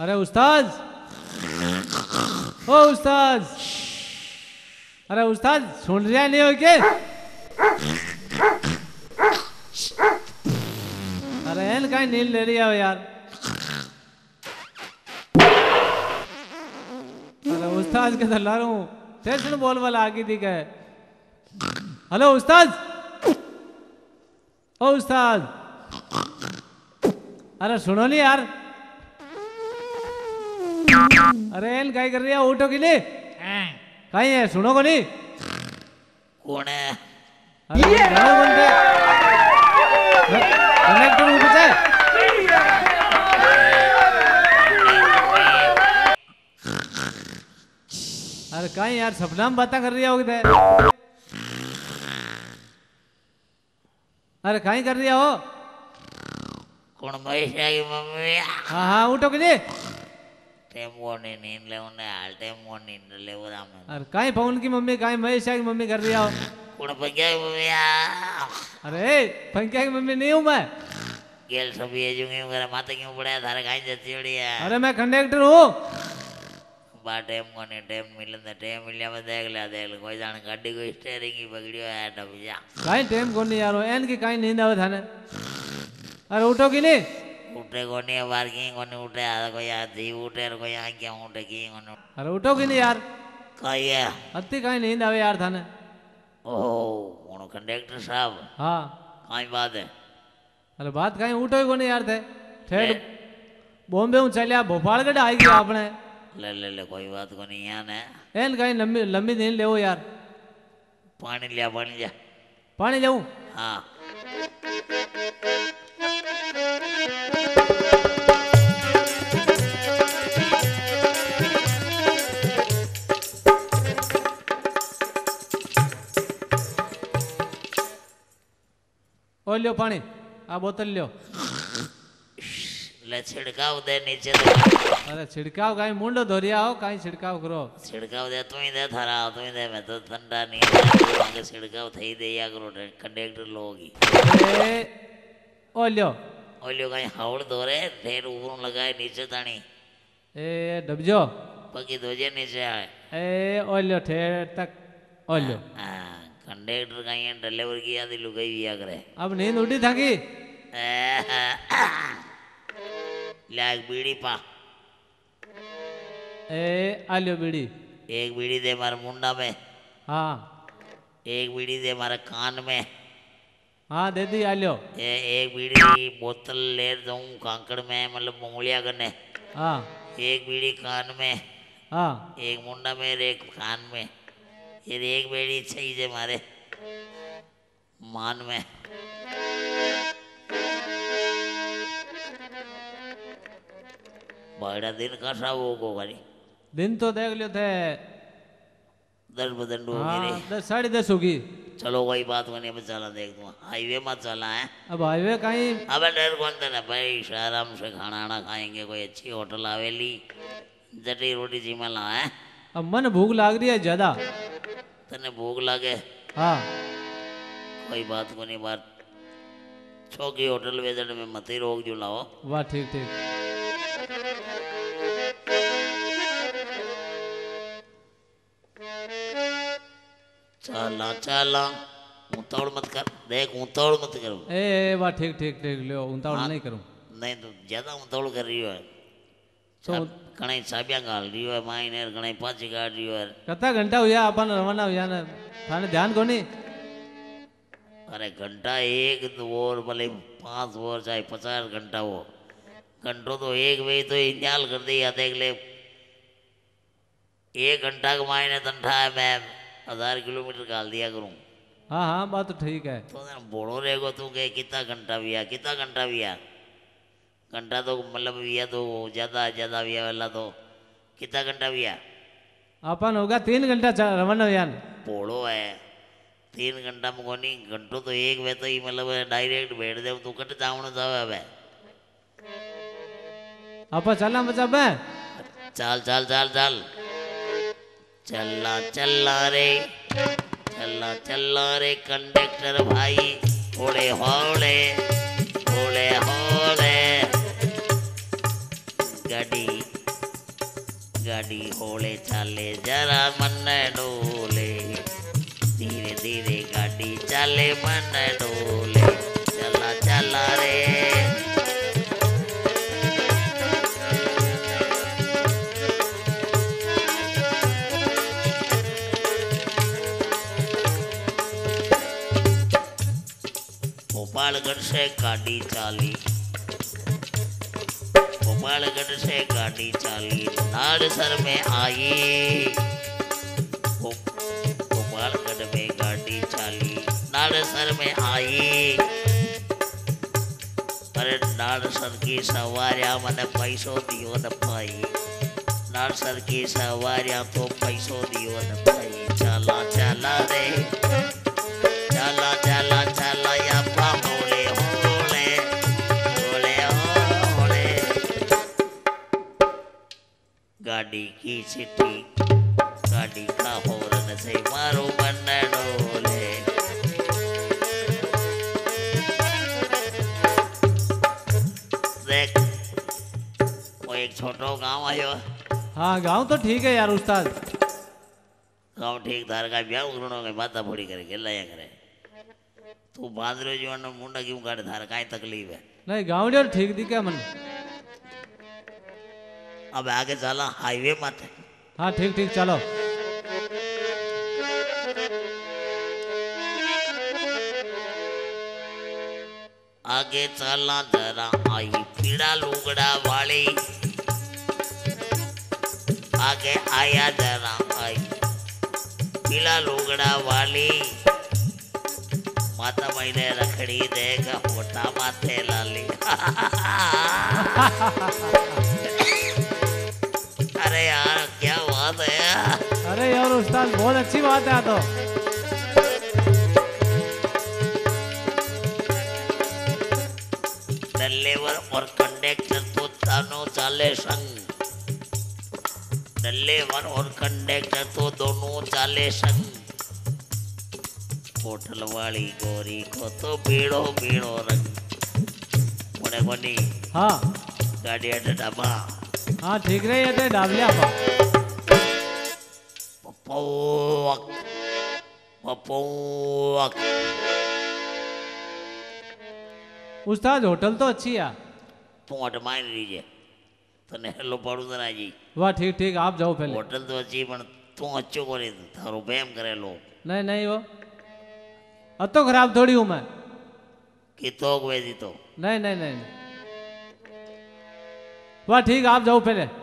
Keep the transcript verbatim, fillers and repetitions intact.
अरे उस्ताद, ओ उस्ताद, अरे उस्ताद सुन रहा नहीं हो क्या? अरे एन कहीं नींद ले रही हो यार। अरे उस्ताद के दल्ला रहा हूँ, टेंशन बोल वाला आगे दिख है। हेलो उस्ताद, ओ उस्ताद, अरे सुनो नहीं यार। अरे एन कहीं कर रही है, उठो कि नहीं? कहीं है, सुनो को नहीं? कौन है? अरे ड्राइवर बनते कनेक्टर ऊपर है। अरे कहीं यार सपना में बातें कर रही हो किधर? अरे कहीं कर रही हो? कौन महेश की मम्मी? हाँ हाँ उठो कि नहीं? टेम्पो ने नींद ले उन्हें हाल टेम्पो नींद ले वो राम। अरे कहीं पवन की मम्मी, कहीं महेश की मम्मी कर रही हो? कौन पंजा की मम्मी? अरे पंक्या की मम्मी नहीं हूँ मैं। गेल सब ये जो क्यों करे माता क्यों पड़ा है थारे कहीं जैसी उड़ी है? अरे मैं कंडक्टर हूँ। बा टेम को नहीं टेम मिलने टेम मिलिया में देख लिया देख लिया कोई जान गाड़ी को स्टीयरिंग की पकड़ियो है डबिया। कहीं टेम को नहीं यार, एन की कहीं नींद आवे थाने। अरे उठो कि नहीं? उठे को नहीं बार की को नहीं उठे आधा कोई आधी उठे और कोई आँख क्या उठे की को नहीं। अरे उठो कि नहीं यार? कहीं है? अत्ती कहीं नींद आवे यार थाने। ओह कौन कंडक्टर साहब? हाँ कहीं बात है? अरे बात कहीं उठो ही को नहीं यार थे। ठेठ बॉम्बे हूँ चलिया भोपाल गढ़ आएगी आपने। ले ले ले कोई बात को नहीं यार है। एन कहीं लंबी लंबी नींद ले यार। पानी लिया पानी लिया। पानी जाऊँ? हाँ ओ लियो पानी, आ बोतल लियो। ले छिड़काव दे नीचे दे। अरे छिड़काव कहीं मुंडो धोरिया हो, कहीं छिड़काव करो। छिड़काव दे तू ही दे थारा तू ही दे मैं तो ठंडा नहीं है आगे छिड़काव थई दे या करो कंडक्टर लोगी। ए ओ लियो। ओ लियो कहीं हावड़ धोरे ढेर ऊपर लगाए नीचे तानी। ए डबजो पकी धोजे नीचे आए। ए ओ लियो ठेठ तक ओ लियो। हाँ कंडक्टर कहीं डिलीवर किया थी लुगाई दिया करे। अब नींद उठी था कि? लाग बीड़ी पा। ए आ लियो बीड़ी। एक बीड़ी दे मारे मुंडा में। हाँ एक बीड़ी दे मारे कान में। हाँ दे दी आ लियो। ए एक बीड़ी बोतल ले दूँ कांकड़ में मतलब उंगलियां करने। हाँ एक बीड़ी कान में। हाँ एक मुंडा में एक कान में। ये एक बीड़ी चाहिए मारे मान में। बड़ा दिन का सा वो को करी। दिन तो देख लियो थे दस बदन हो हाँ गई। दस साढ़े दस होगी। चलो कोई बात को नहीं चला देख दूँ हाईवे मत चला है। अब हाईवे कहीं? अब डर कौन था ना भाई आराम से खाना आना खाएंगे कोई अच्छी होटल आवेली जटी रोटी जिमला है। अब मन भूख लाग रही है ज्यादा। तने भूख लगे? हाँ कोई बात को नहीं बात छोकी होटल वेजट में मत ही रोक जो लाओ। वाह ठीक ठीक। चला चला उतावड़ मत कर देख उतावड़ मत करो। ए, ए वाह ठीक ठीक ठीक लियो उतावड़ नहीं करूँ। नहीं तो ज्यादा उतावड़ कर रही है। तो घणी चाबियां गाल रही है मायने घणी पाची काट रही है। कितना घंटा हुआ अपन रवाना हुआ ना थाने ध्यान को नहीं? अरे घंटा एक दो और भले पाँच और चाहे पचास घंटा हो घंटों तो एक बजे तो इंजाल कर दिया देख ले। एक घंटा का मायने तंठा है मैं हजार किलोमीटर गाल दिया करूँ। हाँ हाँ बात तो ठीक है। तो बोलो रहेगा तू के कितना घंटा बिया कितना घंटा बिया घंटा तो मतलब बिया तो ज़्यादा ज़्यादा बिया वाला तो कितना घंटा बिया अपन होगा तीन घंटा रवाना हुआ। बोलो है तीन घंटा में कोनी घंटों तो एक वे तो ही मतलब डायरेक्ट बैठ दे तू कट जावण जावे अब अपन चलना बचा बे चल चल चल चल चलना चलना रे चलना चलना रे कंडक्टर भाई होले होले होले होले गाड़ी गाड़ी होले चाले जरा मन डोले धीरे धीरे गाड़ी चाले मन डोले चला चला रे भोपालगढ़ से गाड़ी चाली भोपालगढ़ से गाड़ी चाली नाड़सर में आई भोपालगढ़ में गाड़ी चाली नाड़सर में आई अरे नाड़सर की सवारियां मैंने पैसों दियो न पाई नाड़सर की सवारियां तो पैसों दियो न पाई चला चला रे चला चला चला या होले होले होले होले गाड़ी की चिट्ठी गाड़ी का हॉर्न से मारो मन डोले देख वो एक छोटो गांव आयो हाँ गाँव तो ठीक है यार उस्ताद गांव ठीक धार का ब्याह उगरणो के माता फोड़ी करे गेलाया करे तू बांदरो जीवन मुंडा क्यों काटे धार काई तकलीफ है नहीं गाँव ठीक दिखे मन अब आगे चला हाईवे मत हाँ ठीक ठीक चलो आगे चला जरा आई पीड़ा लुगड़ा वाली आगे आया जरा आई पीला लुगड़ा वाली माता महीने रखड़ी देगा मोटा माथे लाली अरे यार क्या बात है यार अरे यार उस्ताद बहुत अच्छी बात है तो डल्लेवर और कंडक्टर तो दोनों चाले संग डल्लेवर और कंडक्टर तो दोनों चाले संग होटल वाली गोरी को तो बीड़ो बीड़ो रंग मोने कोनी हाँ गाड़ी अड्डा डबा हाँ ठीक रही है डाबलिया पा पपोक पपोक उस्ताद होटल तो अच्छी है तू अटमाइन लीजिए तने हेलो पड़ू तो ना जी वाह ठीक ठीक आप जाओ पहले होटल तो अच्छी पण तू अच्छो को नहीं थारो बेम करे लो नहीं नहीं वो अब तो खराब थोड़ी हूँ मैं कि तो वेदी तो नहीं नहीं नहीं वाह ठीक आप जाओ पहले